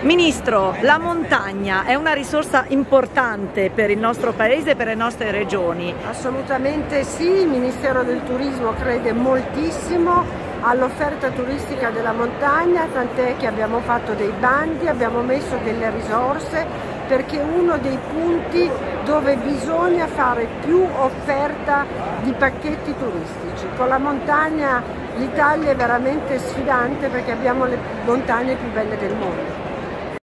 Ministro, la montagna è una risorsa importante per il nostro paese e per le nostre regioni? Assolutamente sì, il Ministero del Turismo crede moltissimo all'offerta turistica della montagna, tant'è che abbiamo fatto dei bandi, abbiamo messo delle risorse perché è uno dei punti dove bisogna fare più offerta di pacchetti turistici. Con la montagna l'Italia è veramente sfidante perché abbiamo le montagne più belle del mondo.